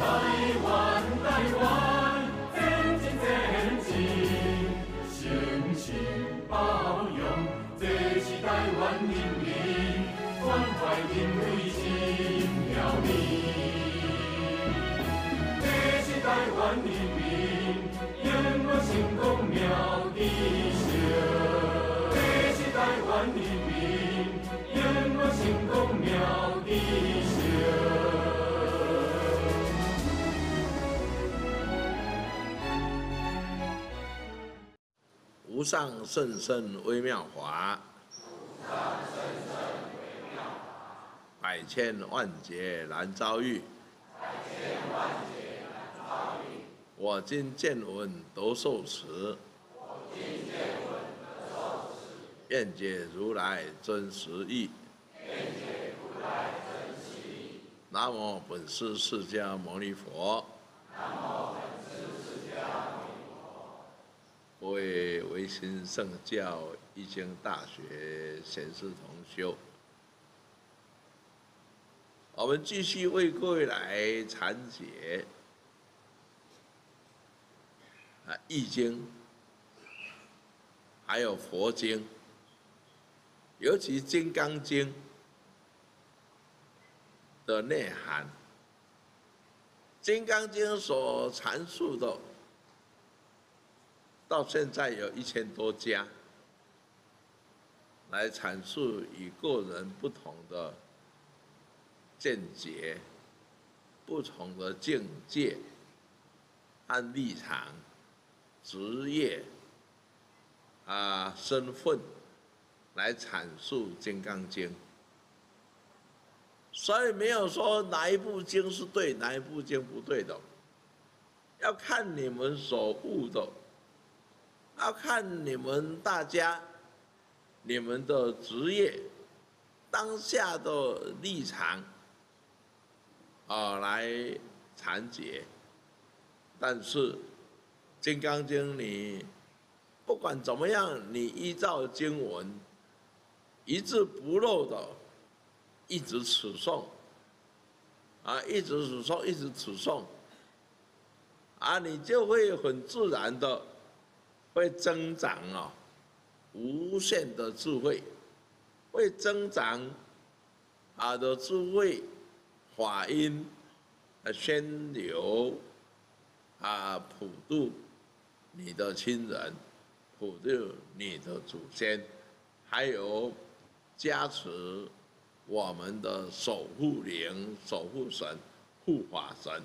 台湾，前进前进，诚心包容，这是台湾人民关怀因为心了你。这是台湾人民永远成功妙理想。这是台湾人民永远成功妙理想。 无上甚深微妙法，百千万劫难遭遇。我今见闻得受持，愿解如来真实义。南无本师释迦牟尼佛。各位维新圣教义经大学贤士同修，我们继续为各位来阐解易经，还有佛经，尤其《金刚经》的内涵。《金刚经》所阐述的，到现在有1000多家来阐述与个人不同的见解、不同的境界和立场、职业身份来阐述《金刚经》，所以没有说哪一部经是对，哪一部经不对的，要看你们所悟的。要看你们大家、你们的职业、当下的立场来阐解。但是《金刚经》你不管怎么样，你依照经文一字不漏的一直持诵，一直持诵，一直持诵，你就会很自然的会增长无限的智慧，会增长的智慧法音宣流普度你的亲人，普度你的祖先，还有加持我们的守护灵、守护神、护法神。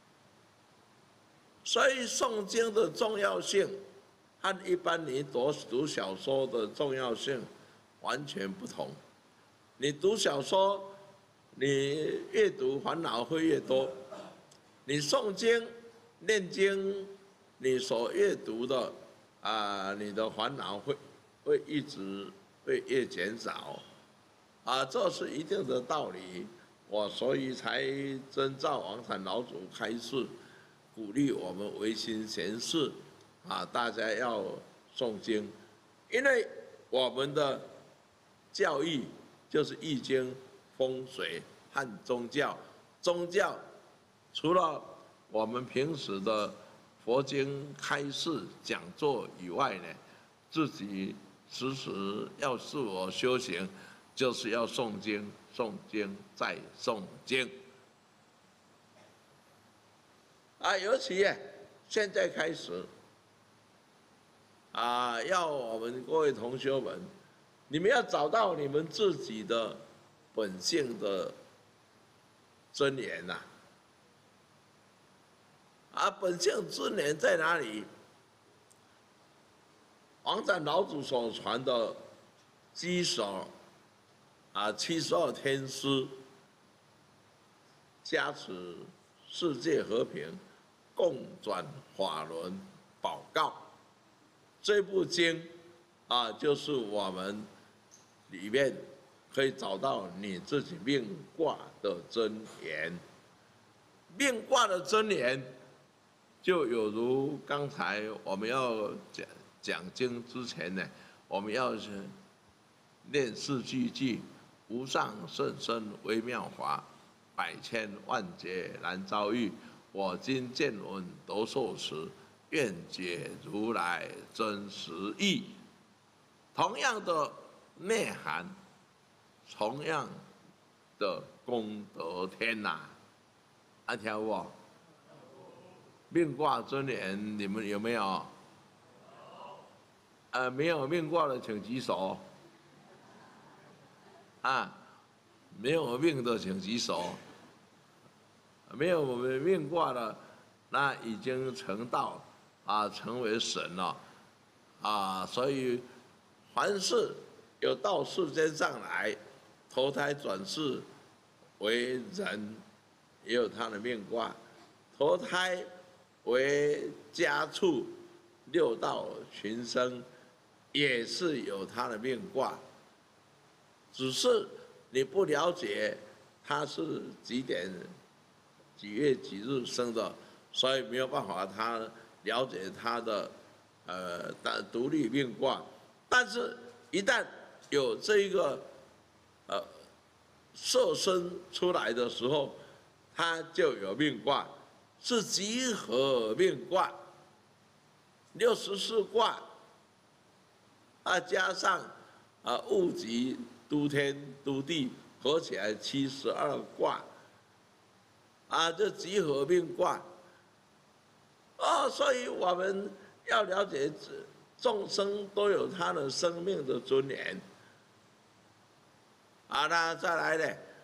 所以诵经的重要性和一般你读小说的重要性完全不同。你读小说，你越读烦恼会越多；你诵经、念经，你所阅读的你的烦恼会一直会越减少。这是一定的道理。我所以才遵照王禅老祖开示，鼓励我们维新贤士大家要诵经，因为我们的教义就是易经、风水和宗教。宗教除了我们平时的佛经开示讲座以外呢，自己时时要自我修行，就是要诵经，诵经再诵经。尤其现在开始要我们各位同学们，你们要找到你们自己的本性的尊严本性尊严在哪里？王禅老祖所传的稽首72天师，加持世界和平，共转法轮宝告。这部经就是我们里面可以找到你自己命卦的真言。命卦的真言，就有如刚才我们要讲经之前呢，我们要念4句无上甚深微妙法，百千万劫难遭遇。 我今见闻得受持，愿解如来真实义。同样的内涵，同样的功德天呐、啊，听有无？命卦真言，你们有没有？没有命卦的请举手。啊，没有命的请举手。没有命卦的，那已经成道啊，成为神了啊。所以，凡是有到世间上来，投胎转世为人，也有他的命卦；投胎为家畜、六道群生，也是有他的命卦。只是你不了解他是几点、几月几日生的，所以没有办法他了解他的独立命卦。但是，一旦有这一个色身出来的时候，它就有命卦，是集合命卦，64卦，加上戊己、都天、都地，合起来72卦，这集合命卦。所以我们要了解众生都有他的生命的尊严。那再来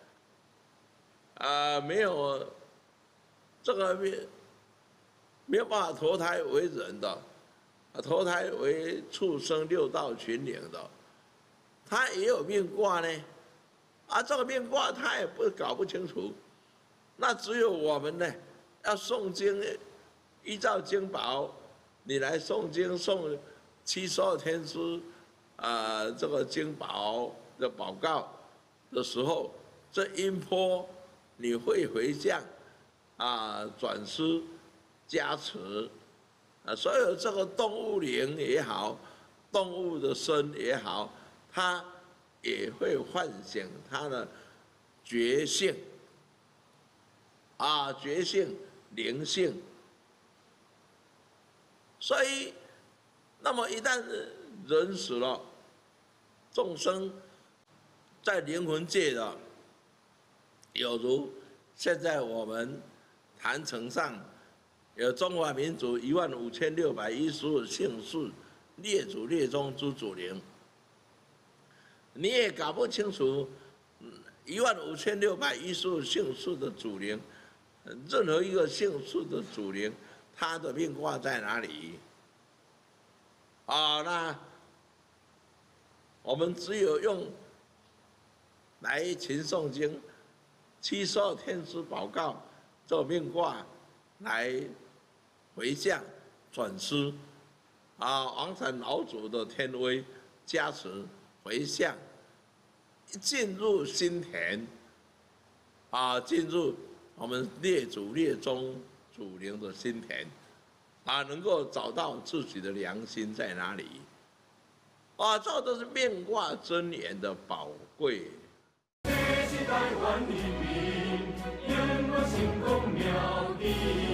呢？没有这个没有办法投胎为人的，投胎为畜生、六道群灵的，他也有命卦呢。这个命卦他也搞不清楚。那只有我们呢，要诵经，依照经宝，你来诵经诵72天书，这个经宝的宝告的时候，这音波你会回向，转施加持，所有这个动物灵也好，动物的身也好，它也会唤醒它的觉性，觉性、灵性。所以，那么一旦人死了，众生在灵魂界的，有如现在我们坛城上有中华民族15615姓氏列祖列宗之祖灵，你也搞不清楚15615姓氏的祖灵，任何一个姓氏的祖灵，他的命卦在哪里？那我们只有用来勤诵经、72天书宝告这命卦来回向转施，王禅老祖的天威加持回向，一进入心田，进入我们列祖列宗祖灵的心田，能够找到自己的良心在哪里。这都是命卦真言的宝贵。 这是台湾人民永远成功妙智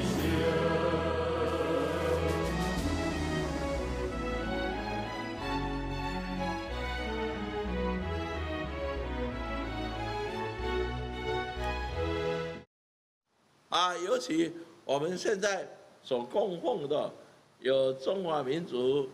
尤其我们现在所供奉的有中华民族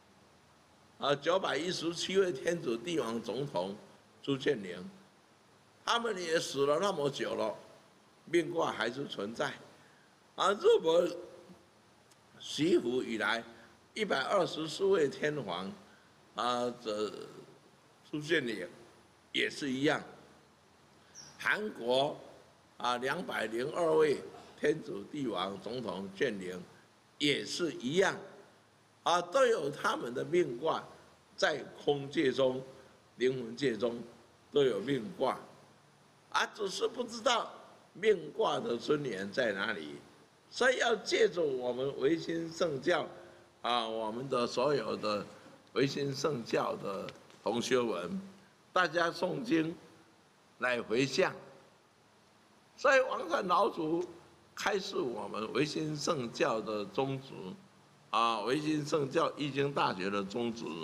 917位天子帝王总统朱建宁，他们也死了那么久了，命卦还是存在。日本习府以来124位天皇这朱建宁也是一样。韩国202位天子帝王总统建宁也是一样，都有他们的命卦，在空界中、灵魂界中都有命卦，只是不知道命卦的尊严在哪里。所以要借助我们维新圣教，我们的所有的维新圣教的同学们，大家诵经来回向。所以王禅老祖开示我们维新圣教的宗旨，维新圣教易经大学的宗旨，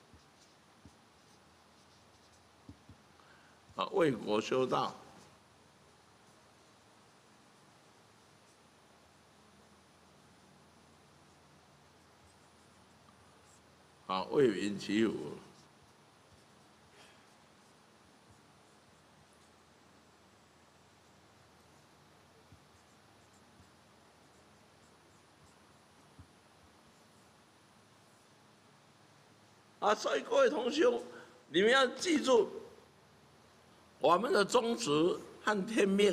为国修道，为民祈福。所以各位同修，你们要记住，我们的宗旨和天命，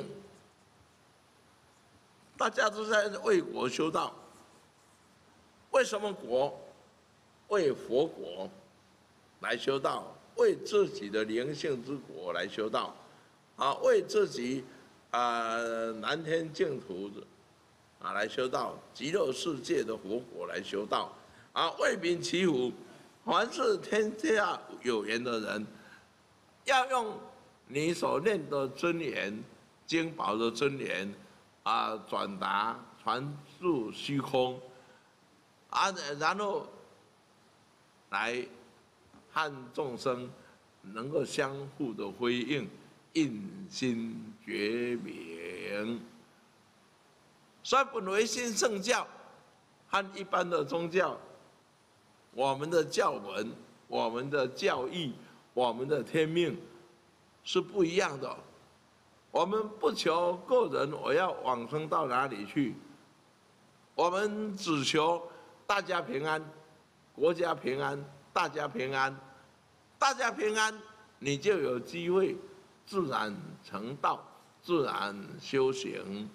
大家都在为国修道。为什么国？为佛国来修道，为自己的灵性之国来修道，为自己南天净土来修道，极乐世界的佛国来修道，为民祈福。凡是天下有缘的人，要用你所念的真言、经宝的真言，转达、传入虚空，然后来和众生能够相互的辉映，印心觉明。所以本维新圣教和一般的宗教，我们的教文、我们的教义、我们的天命是不一样的。我们不求个人我要往生到哪里去，我们只求大家平安，国家平安，大家平安，大家平安，你就有机会自然成道，自然修行，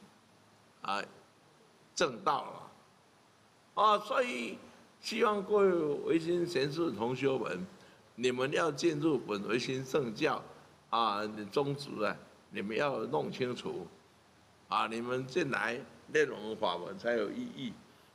正道了。所以希望各位维新贤士同修们，你们要进入本维新圣教宗旨你们要弄清楚你们进来内容法门才有意义。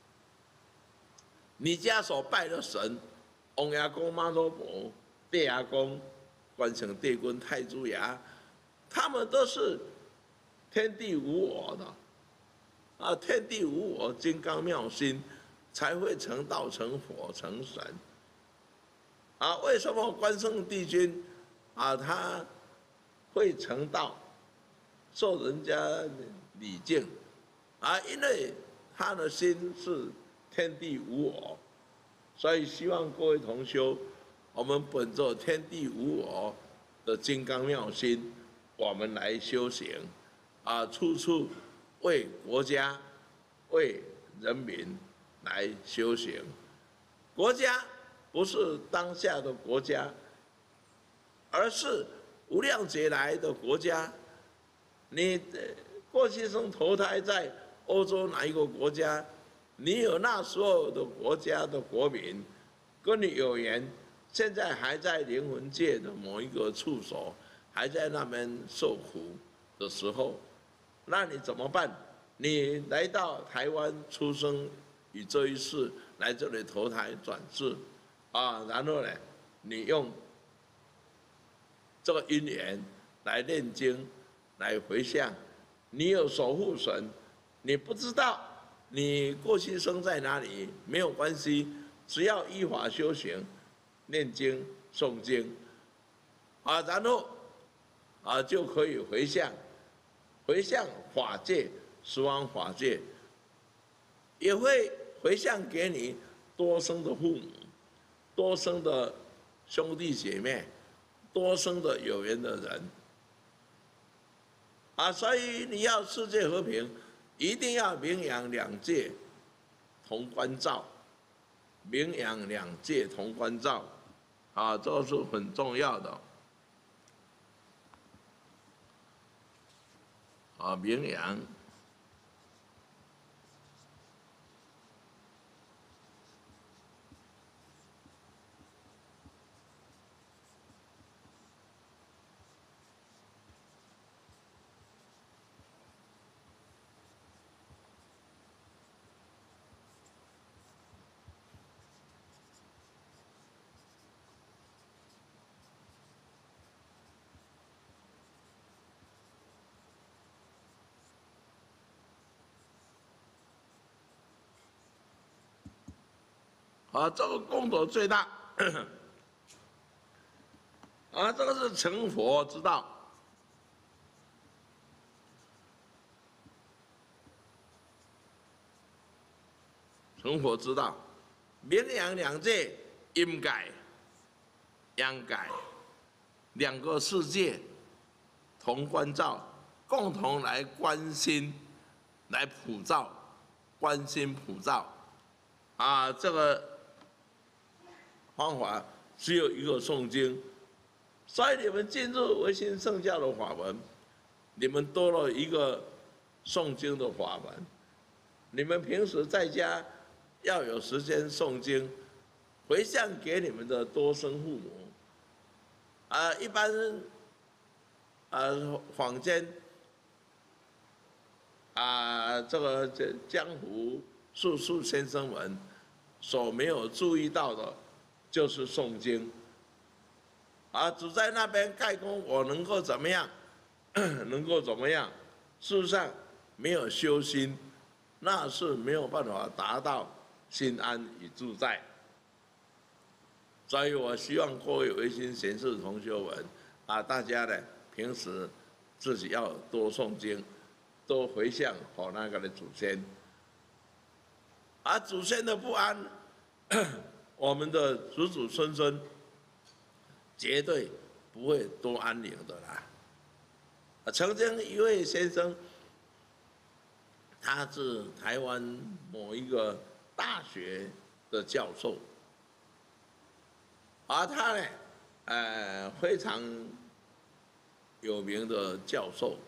你家所拜的神，王爷公、妈祖婆、地阿公、关圣帝君、太祖爷，他们都是天地无我的天地无我，金刚妙心，才会成道、成佛、成神。为什么关圣帝君他会成道，受人家礼敬因为他的心是天地无我，所以希望各位同修，我们本着天地无我的金刚妙心，我们来修行处处为国家、为人民来修行。国家不是当下的国家，而是无量劫来的国家。你过去生投胎在欧洲哪一个国家，你有那时候的国家的国民跟你有缘，现在还在灵魂界的某一个处所，还在那边受苦的时候，那你怎么办？你来到台湾出生，以这一世来这里投胎转世然后呢，你用这个因缘来念经，来回向。你有守护神，你不知道你过去生在哪里没有关系，只要依法修行，念经诵经然后就可以回向法界、十方法界，也会回向给你多生的父母、多生的兄弟姐妹、多生的有缘的人所以你要世界和平，一定要名扬两界同关照，名扬两界同关照这是很重要的名扬。 啊，这个功德最大。啊，这个是成佛之道。成佛之道，明阳两界，阴界、阳界两个世界同关照，共同来关心、来普照、关心普照。啊，这个方法只有一个诵经，所以你们进入唯心圣教的法门，你们多了一个诵经的法门。你们平时在家要有时间诵经，回向给你们的多生父母。啊，一般坊间这个江湖术数先生们所没有注意到的，就是诵经。只在那边盖功，我能够怎么样，能够怎么样？事实上没有修心，那是没有办法达到心安与自在。所以我希望各位唯心贤士同学们大家呢平时自己要多诵经，多回向给那个的祖先。祖先的不安，我们的子子孙孙绝对不会多安宁的啦。曾经一位先生，他是台湾某一个大学的教授，他呢，非常有名的教授，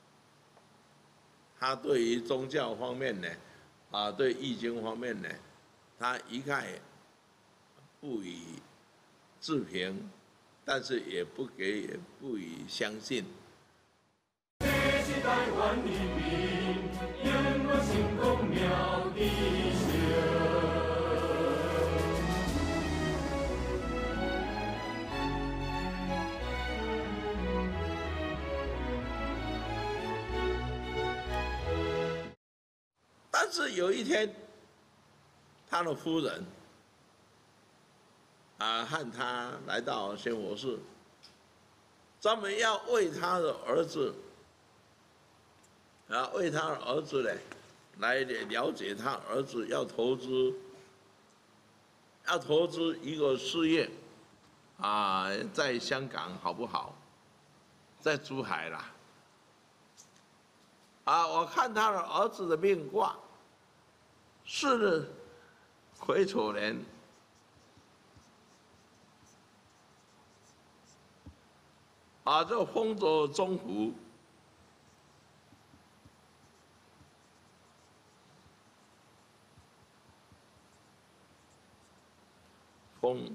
他对于宗教方面呢，对易经方面呢，他一概不予置评，但是也不予相信。 这是台湾人民永远成功妙的但是有一天，他的夫人和他来到仙佛寺，专门要为他的儿子，为他的儿子呢，来了解他儿子要投资一个事业，在香港好不好？在珠海啦。我看他的儿子的命卦是癸丑年，这风着中伏，风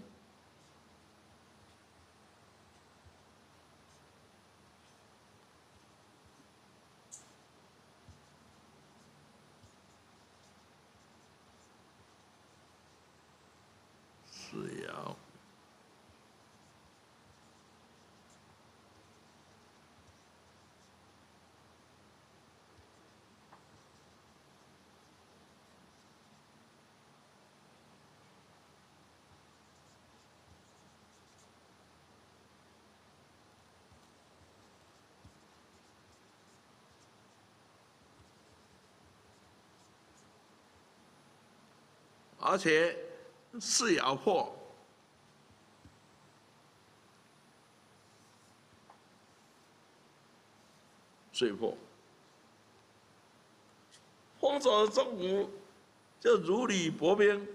是爻。而且四爻破，水破，风着中伏，就如履薄冰。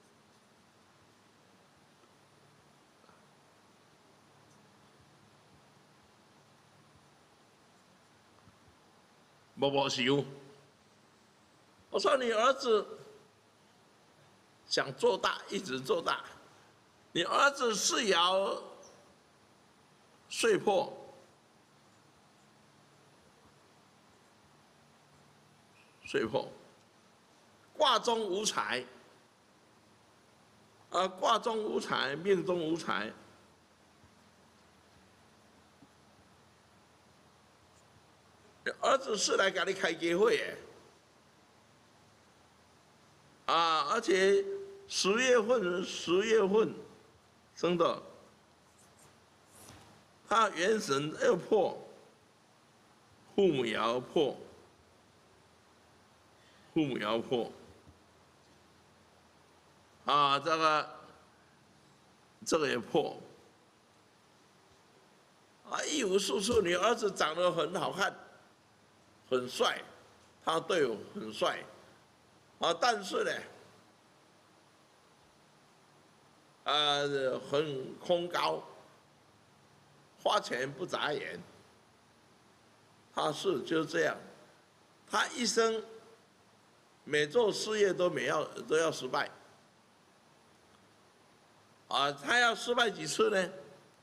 无想，我说你儿子想做大，一直做大。你儿子四爻岁破，岁破，卦中无财，卦中无财，命中无财。儿子是来给你开机会的，而且 10月份生的，他元神又破，父母爻破，啊，这个也破，啊，一无是处，你儿子长得很好看，很帅，他对我很帅，啊，但是呢，很空高，花钱不眨眼，他就是这样，他一生每做事业都要失败，啊，他要失败几次呢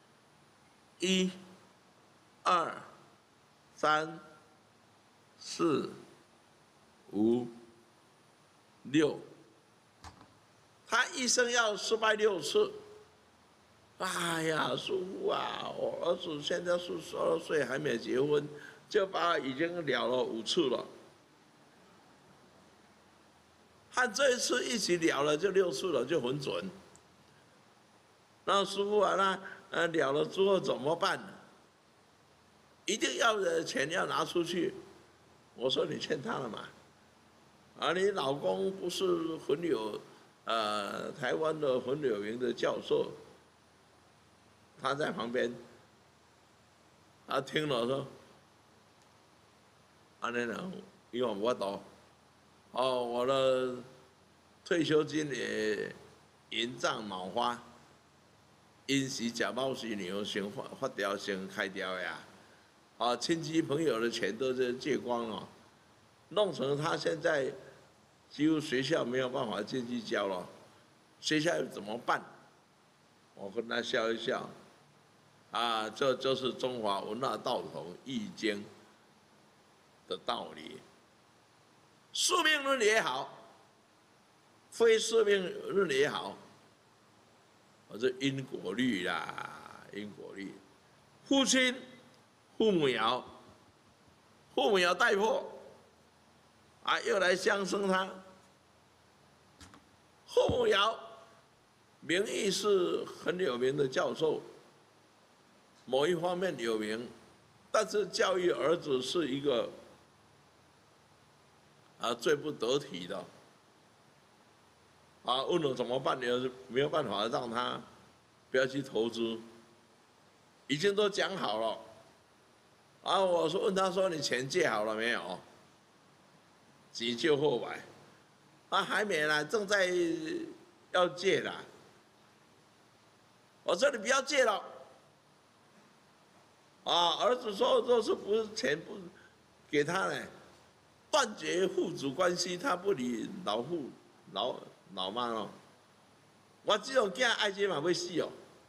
？1、2、3、4、5、6，他一生要失败6次。哎呀，叔父啊，我儿子现在是12岁还没结婚，就把已经了了5次了，和这一次一起了了就6次了，就很准。那师父啊，那了了之后怎么办？一定要的钱要拿出去。我说你欠他了嘛？啊，你老公不是很有台湾的很有名的教授，他在旁边，他听了说，安尼啦，因为我懂，哦，我的退休金也延涨毛花。因时吃饱时牛，先发掉先开掉呀！啊，亲戚朋友的钱都是借光了，弄成他现在几乎学校没有办法进去教了，学校怎么办？我跟他笑一笑，啊，这就是中华文化道统易经的道理。宿命论也好，非宿命论也好。这因果律啦，因果律。父亲、父母爻带破，啊，又来相生他。父母爻名义是很有名的教授，某一方面有名，但是教育儿子是一个最不得体的。啊，问了怎么办？你没有办法让他不要去投资，已经都讲好了。啊，我说问他说你钱借好了没有？急救后来，啊还没啦，正在要借啦。我说你不要借了。啊，儿子说若是不是钱不给他呢，断绝父子关系，他不理老妈哦，我这种囝爱这嘛要死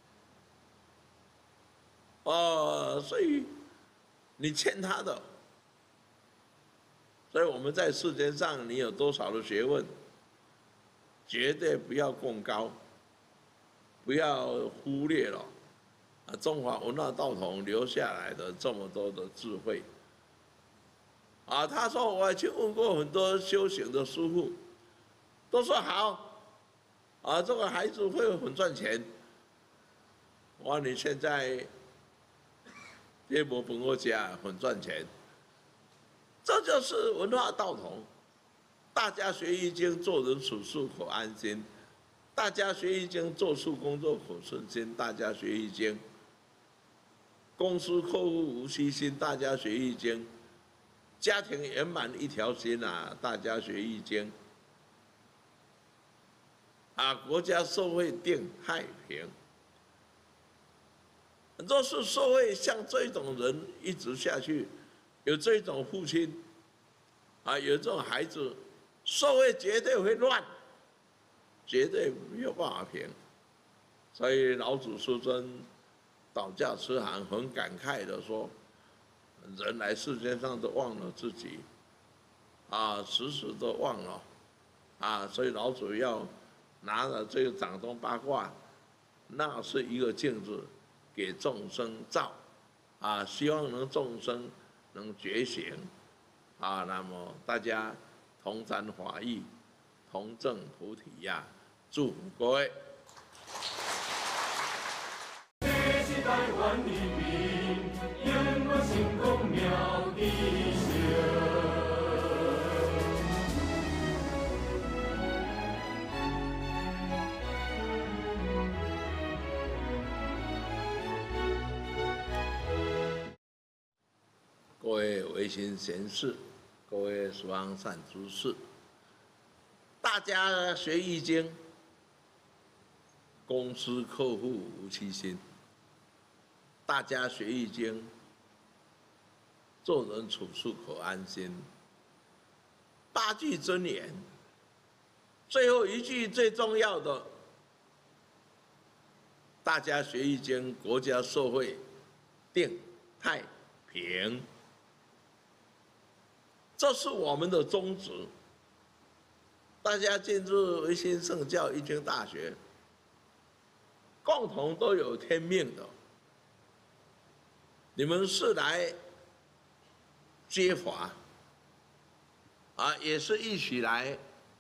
哦，所以你欠他的，所以我们在世间上，你有多少的学问，绝对不要贡高，不要忽略了中华文化道统留下来的这么多的智慧。啊，他说我去问过很多修行的师父。都说好，啊，这个孩子会很赚钱。我说你现在也无本我家很赚钱，这就是文化道统。大家学易经，做人处事可安心；大家学易经，做事工作可顺心；大家学易经，公司客户无虚心；大家学易经，家庭圆满一条心啊！大家学易经。啊，国家社会定太平。若是社会像这种人一直下去，有这种父亲，啊，有这种孩子，社会绝对会乱，绝对没有办法平。所以老子师尊倒驾慈航很感慨的说：“人来世间上都忘了自己，啊，时时都忘了，啊，所以老子要。”拿了这个掌中八卦，那是一个镜子，给众生照，啊，希望能众生能觉醒，啊，那么大家同沾法益，同证菩提呀， 祝福各位。 这是台湾人民永远成功妙的声。 各位维新贤士，各位十方善知识，大家学易经，公司客户无欺心。大家学易经，做人处事可安心。八句真言，最后一句最重要的，大家学易经，国家社会定太平。这是我们的宗旨。大家进入维新圣教易经大学，共同都有天命的。你们是来接法，也是一起来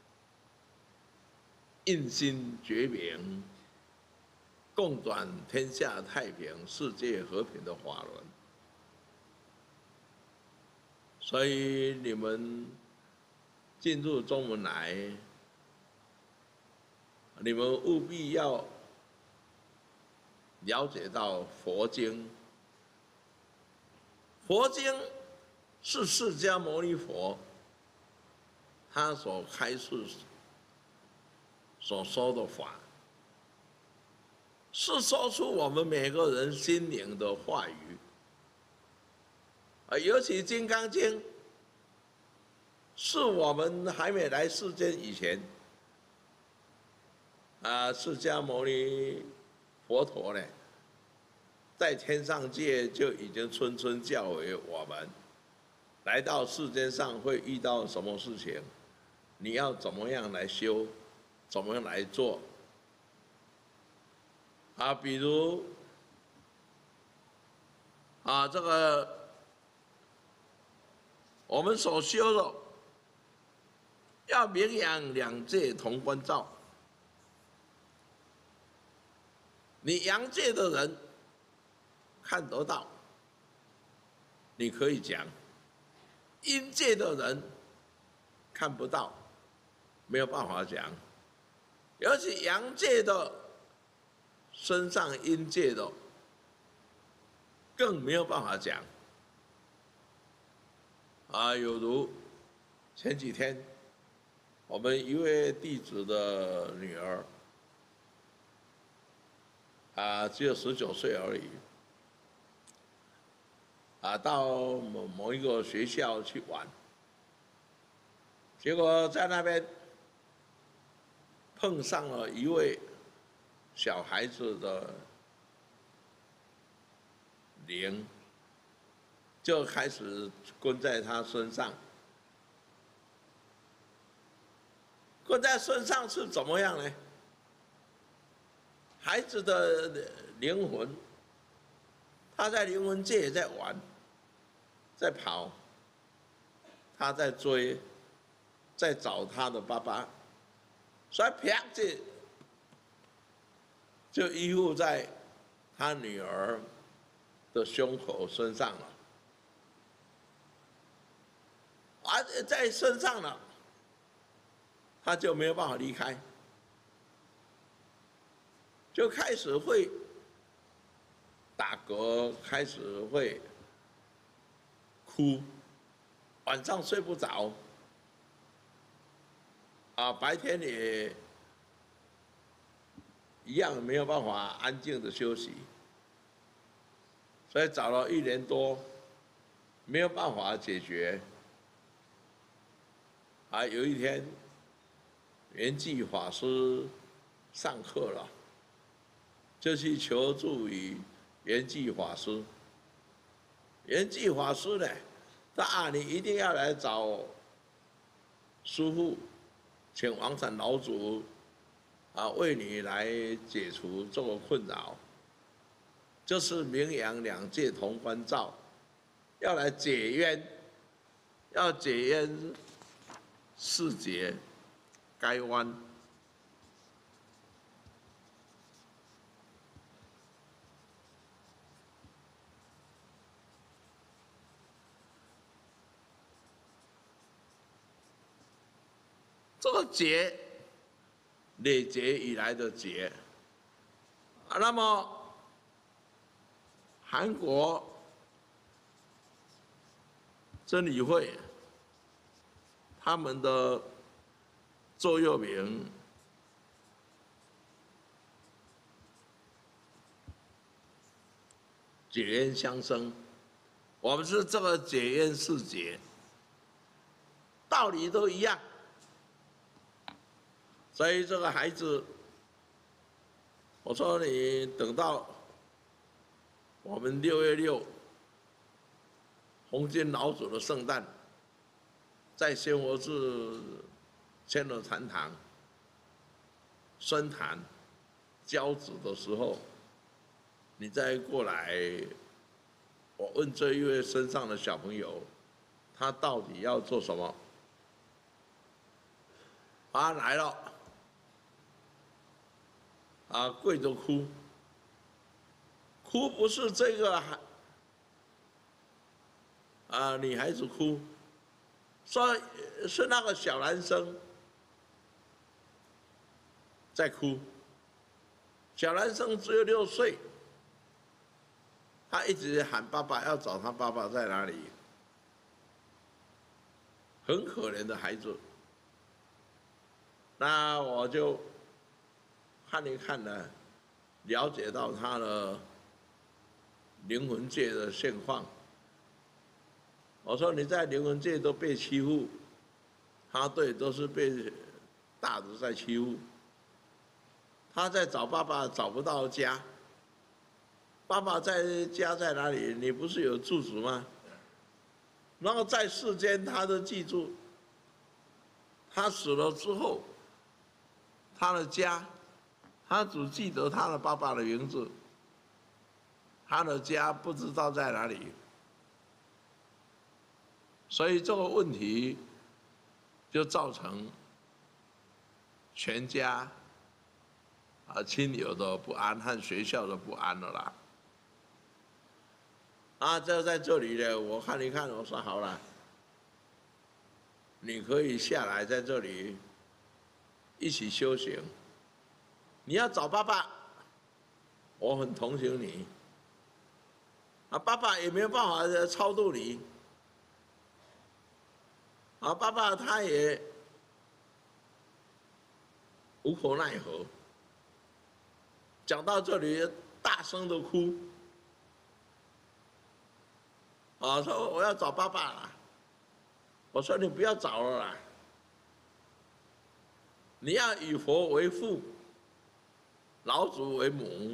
印心觉明，共转天下太平、世界和平的法轮。所以你们进入中文来，你们务必要了解到佛经。佛经是释迦牟尼佛他所开示、所说的法，是说出我们每个人心灵的话语。尤其《金刚经》是我们还没来世间以前，释迦牟尼佛陀呢，在天上界就已经谆谆教诲我们，来到世间上会遇到什么事情，你要怎么样来修，怎么样来做。比如这个我们所修的，要名扬两界同关照。你阳界的人看得到，你可以讲；阴界的人看不到，没有办法讲。尤其阳界的身上阴界的，更没有办法讲。有如前几天，我们一位弟子的女儿，只有19岁而已，到某一个学校去玩，结果在那边碰上了一位小孩子的灵，就开始跟在他身上。跟在身上是怎么样呢？孩子的灵魂，他在灵魂界也在玩，在跑，他在追，在找他的爸爸，所以啪就依附在他女儿的胸口身上了，在身上了，他就没有办法离开，就开始会打嗝，开始会哭，晚上睡不着，白天也一样没有办法安静的休息，所以找了1年多，没有办法解决。有一天，圆寂法师上课了，就去求助于圆寂法师。圆寂法师呢，他你一定要来找师父，请王禅老祖为你来解除这个困扰，就是名扬两界同关照，要来解冤，要解冤释结该弯。 这个劫，累劫以来的劫。那么韩国真理会他们的座右铭解冤相生，我们是这个解冤释结，道理都一样。所以这个孩子，我说你等到我们6月6，红军老祖的圣诞，在仙佛寺千罗禅堂宣谈教子的时候，你再过来，我问这一位身上的小朋友，他到底要做什么？他来了，跪着哭，哭不是这个女孩子哭，说是那个小男生在哭，小男生只有6岁。他一直喊爸爸，要找他爸爸在哪里，很可怜的孩子。那我就看一看呢，了解到他的灵魂界的现况。我说你在灵魂界都被欺负，他对都是被大的在欺负。他在找爸爸找不到家。爸爸在家在哪里？你不是有住址吗？然后在世间，他都记住，他死了之后，他的家，他只记得他的爸爸的名字，他的家不知道在哪里。所以这个问题就造成全家亲友的不安和学校的不安了啦。这在这里呢，我看一看，我说好了，你可以下来在这里一起修行。你要找爸爸，我很同情你。爸爸也没有办法超度你。爸爸他也无可奈何。讲到这里，大声的哭。说我要找爸爸了。我说你不要找了啦，你要以佛为父，老祖为母。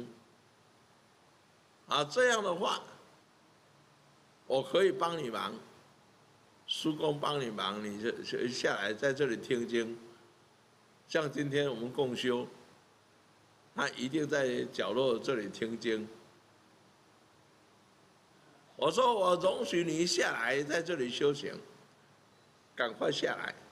这样的话，我可以帮你忙，叔公帮你忙，你就下来在这里听经。像今天我们共修，他一定在角落这里听经。我说我容许你下来在这里修行，赶快下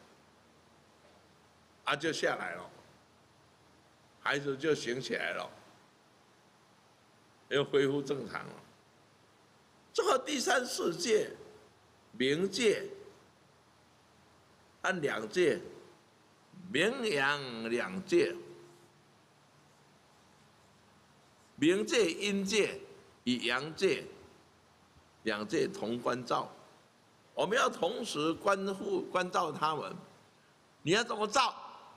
来。就下来了，孩子就醒起来了，又恢复正常了。这个第三世界、冥界和两界、冥阳两界、冥界、阴界与阳界。两界同关照，我们要同时关照他们。你要怎么照？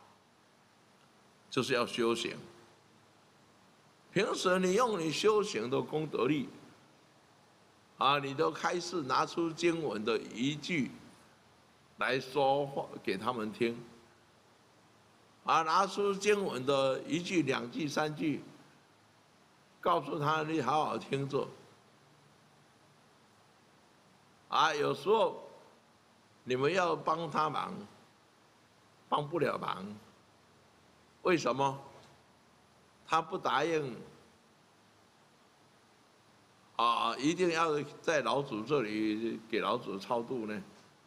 就是要修行。平时你用你修行的功德力，你都开始拿出经文的一句来说话给他们听，拿出经文的1句、2句、3句，告诉他你好好听着。有时候你们要帮他忙，帮不了忙。为什么？他不答应一定要在老祖这里给老祖超度呢？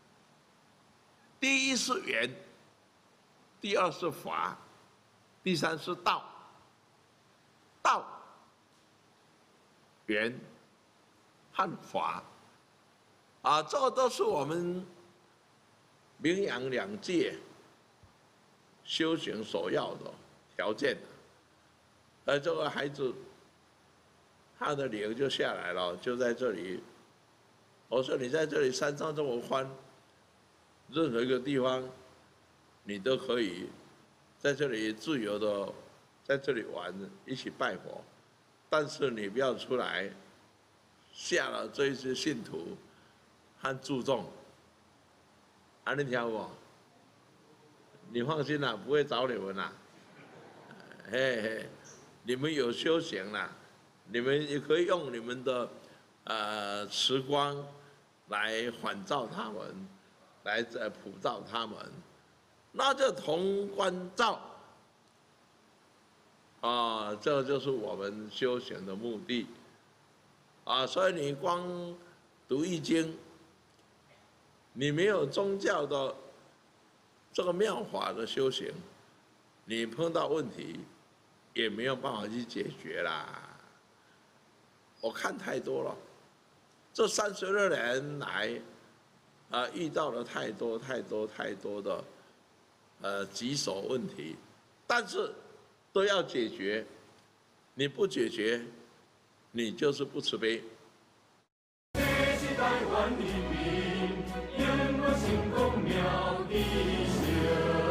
第一是缘，第二是法，第三是道。道、缘和法。这个都是我们冥阳两界修行所要的条件。而这个孩子，他的灵就下来了，就在这里。我说你在这里山上这么宽，任何一个地方，你都可以在这里自由的在这里玩，一起拜佛。但是你不要出来吓了这一些信徒和注众。啊，你听我，你放心啦，不会找你们啦。嘿嘿，你们有修行啦，你们也可以用你们的慈光来反照他们，来普照他们，那就同观照。啊，这就是我们修行的目的。啊，所以你光读易经，你没有宗教的这个妙法的修行，你碰到问题也没有办法去解决啦。我看太多了，这36年来，遇到了太多的棘手问题，但是都要解决，你不解决，你就是不慈悲。 这是台湾人民永远成功妙智性。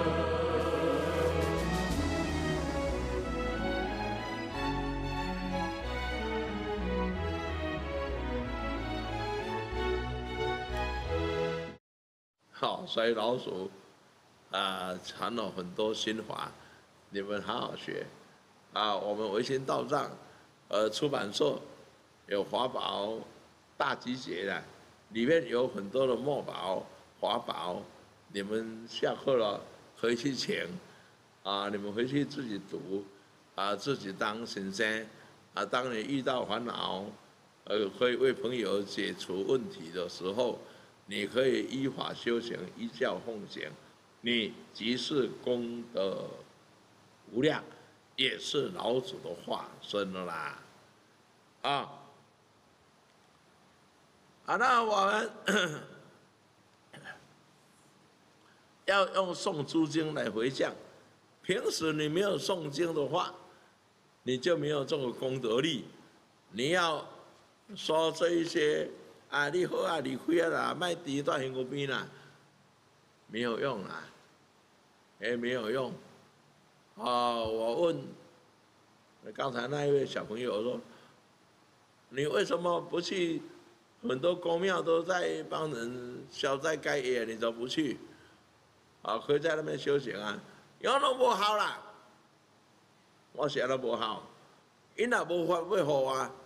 好，所以老鼠传了很多心法，你们好好学。我们维新道藏出版社有法宝大集结的，里面有很多的墨宝法宝，你们下课了可以去请，你们回去自己读，自己当神仙，当你遇到烦恼，可以为朋友解除问题的时候，你可以依法修行，依教奉行，你即是功德无量，也是老子的化身了啦。那我们要用诵诸经来回向。平时你没有诵经的话，你就没有这个功德力。你要说这一些你好啊，你开啊啦，卖低到幸福边啦，没有用啦，也没有用。我问刚才那一位小朋友说，你为什么不去？很多公庙都在帮人消灾解业，你都不去？可以在那边修行啊，有都无效啦。我写都无效，因也无法要互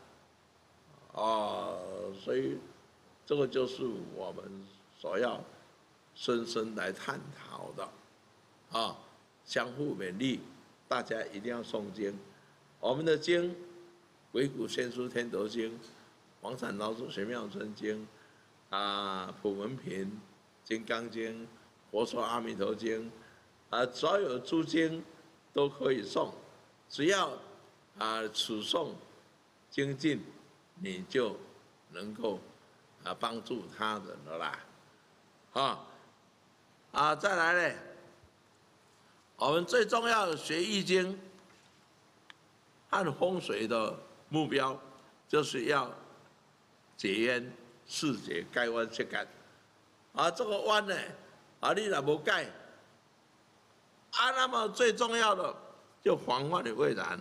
我。所以这个就是我们所要深深来探讨的。相互勉励，大家一定要诵经。我们的经，《鬼谷先书天德经》。黄伞老祖玄妙真经，普门品、金刚经、佛说阿弥陀经，所有诸经都可以诵，只要此诵精进，你就能够帮助他人了啦。再来呢，我们最重要的学易经和风水的目标，就是要解冤释结，改弯释干。这个弯呢，你若无改，那么最重要的就防患于未然。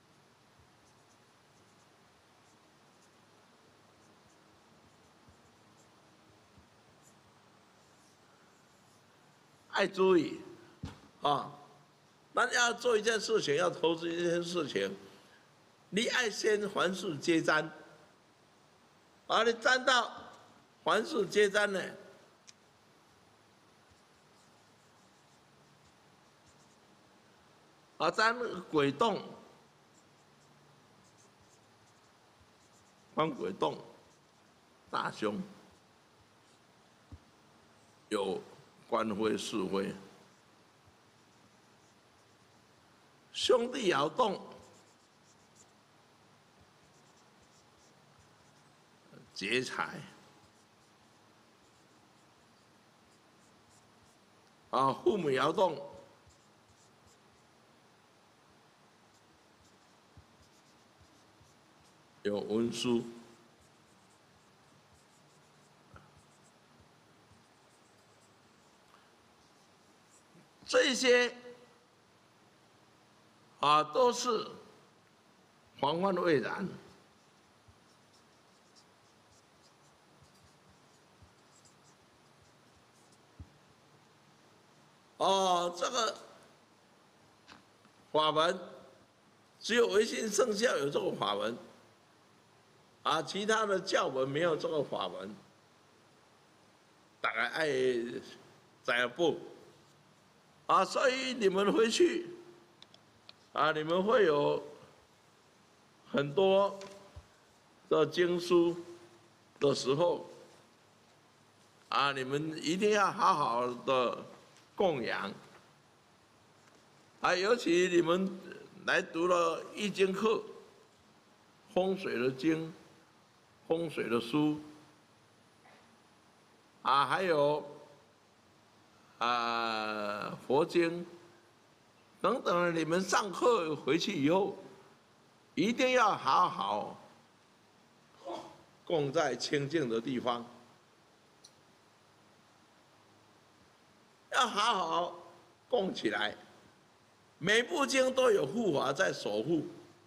爱注意咱要做一件事情，要投资一件事情，你爱先凡事皆沾。你沾到凡事皆沾呢，沾鬼动，官鬼动，大凶，有官非是非，兄弟爻动。劫财父母爻动， 有文书。这些都是防患未然。这个法门只有维新圣教有这个法门，其他的教门没有这个法门。大概爱知不？所以你们回去，你们会有很多的经书的时候，你们一定要好好的供养。尤其你们来读了易经课、风水的经、风水的书，还有佛经等等的，你们上课回去以后，一定要好好供在清净的地方，要好好供起来。每部经都有护法在守护。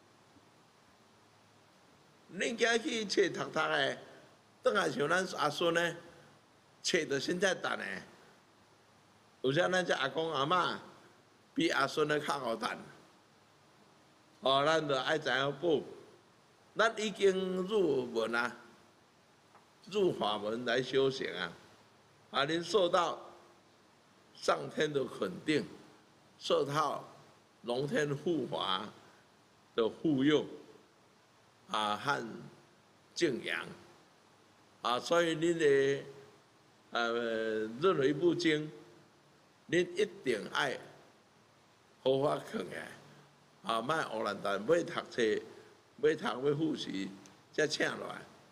恁家去册读的，转来像咱阿孙呢，册着现在等的。有像咱这阿公阿嬷比阿孙呢较好谈。咱就爱知影补。咱已经入门入法门来修行您受到上天的肯定，受到龙天护法的护佑和敬仰所以恁的任何一部经，恁一定爱好好藏起来莫胡乱谈，要读册，要读要复习，才请落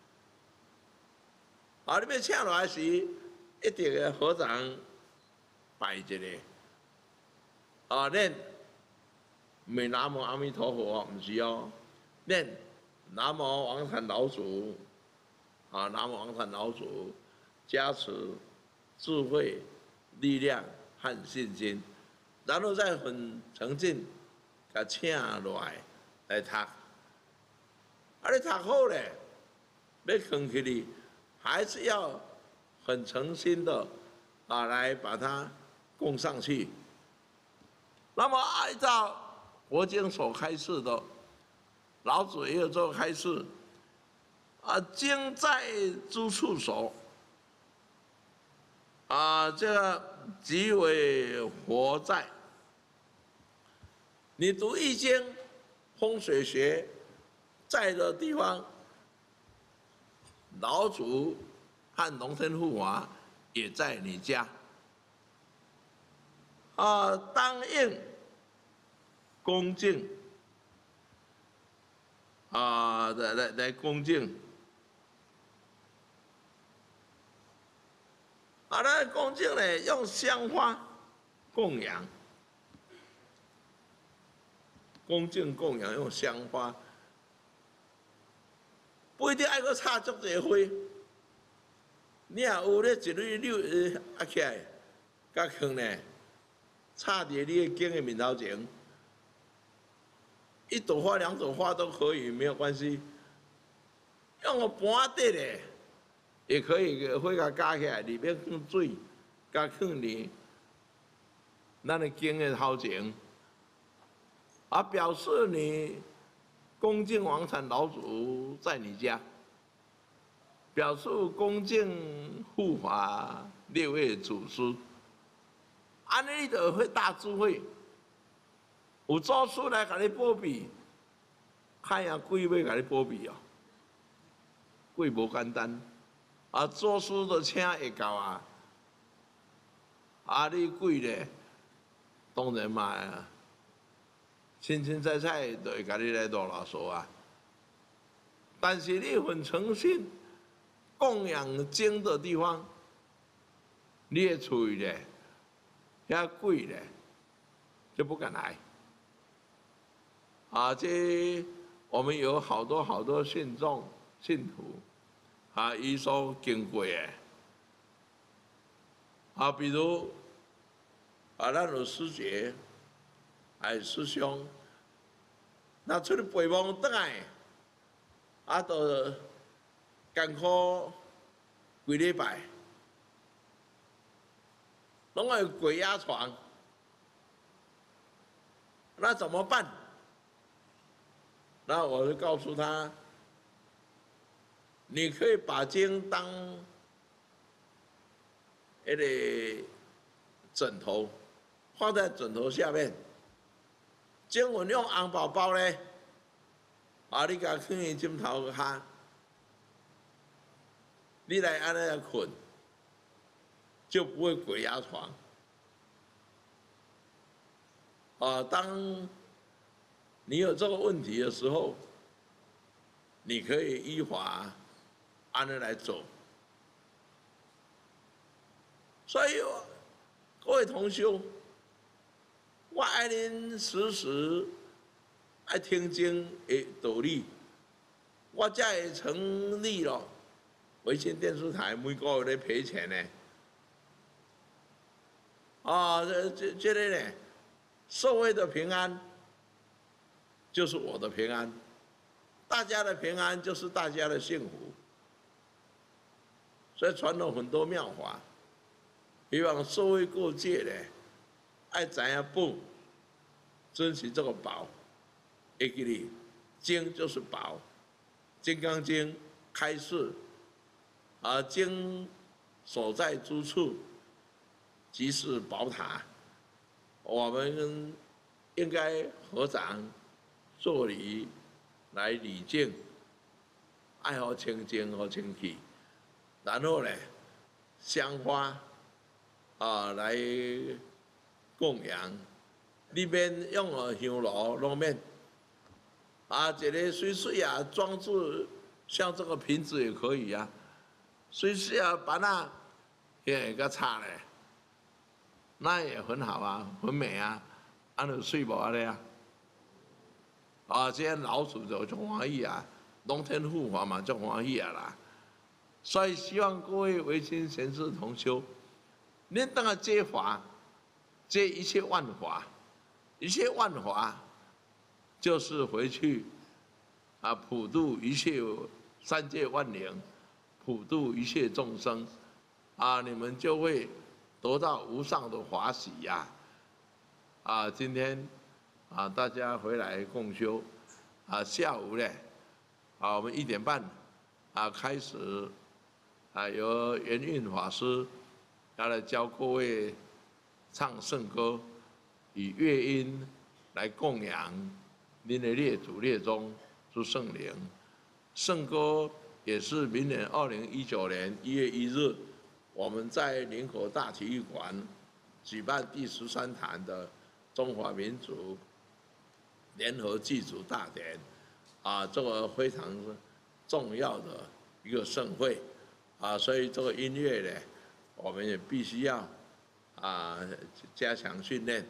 来。你要请落来时，一定要合掌拜一下。恁唔是南无阿弥陀佛，唔是恁南无王禅老祖南无王禅老祖加持智慧、力量和信心，然后再很诚敬，甲请落来读。你读好咧，要放起哩，还是要很诚心的来把它供上去。那么按照佛经所开示的，老子也有这个开示经在诸处守这个即为佛在。你读易经、风水学在的地方，老祖和龙天护法也在你家当应恭敬来恭敬那恭敬呢，用香花供养，恭敬供养用香花，不一定爱搁插足侪花。你若有咧一蕊柳起来，甲放呢，插伫你的经的面头前，一朵花、两朵花都可以，没有关系。用个盘底咧，也可以花甲加起来，里面放水，甲放伫咱的经的头前，表示你恭敬王禅老祖在你家。表示恭敬护法六位祖师，安尼就会大智慧。有祖师来甲你保庇，看样鬼要甲你保庇鬼无简单祖师都请会到你鬼咧，当然嘛，清清彩彩就会甲你来落老手但是你很诚信。供养经的地方，你的厝咧，遐鬼咧，就不敢来。这我们有好多信徒，伊所经过的，比如咱有师姐，师兄，那出去陪忙倒来，就艰苦几礼拜，拢会鬼压床，那怎么办？那我就告诉他，你可以把经当那个枕头，放在枕头下面。经文用红包包咧，你甲放喺枕头下，你来安尼来困，就不会鬼压床。当你有这个问题的时候，你可以依法按着来走。所以，各位同修，我爱恁时时爱听经的道理，我才会成立了维新电视台，每个月咧赔钱呢。这个呢，社会的平安就是我的平安，大家的平安就是大家的幸福。所以传了很多妙法，希望社会各界呢，爱知影宝，珍惜这个宝。会记哩，经就是宝，《金刚经》开示，经所在之处，即是宝塔。我们应该合掌作礼来礼敬，爱好清净和清气，然后呢，香花来供养，里面用香炉拢免。一个水装置，像这个瓶子也可以啊。水把那也个插嘞，那也很好啊，很美啊，就水无安尼啊。这些老鼠就足欢喜啊，龙天护法嘛足欢喜啊啦。所以希望各位维新贤士同修，恁当个接法，接一切万法，一切万法。就是回去普度一切三界万灵，普度一切众生，你们就会得到无上的法喜呀！今天大家回来共修，下午呢，我们1点半开始，由圆运法师要来教各位唱圣歌，以乐音来供养您的列祖列宗诸圣灵。圣歌也是明年2019年1月1日，我们在林口大体育馆举办第13坛的中华民族联合祭祖大典，这个非常重要的一个盛会，所以这个音乐呢，我们也必须要加强训练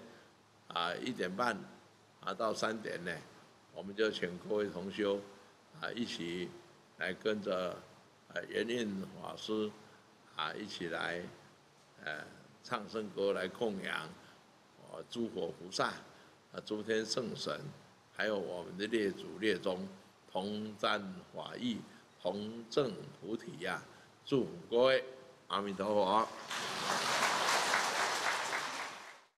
，1点半到3点呢，我们就请各位同修一起来跟着圆运法师一起来唱圣歌来供养诸佛菩萨诸天圣神，还有我们的列祖列宗同沾法益，同证菩提呀！祝福各位，阿弥陀佛。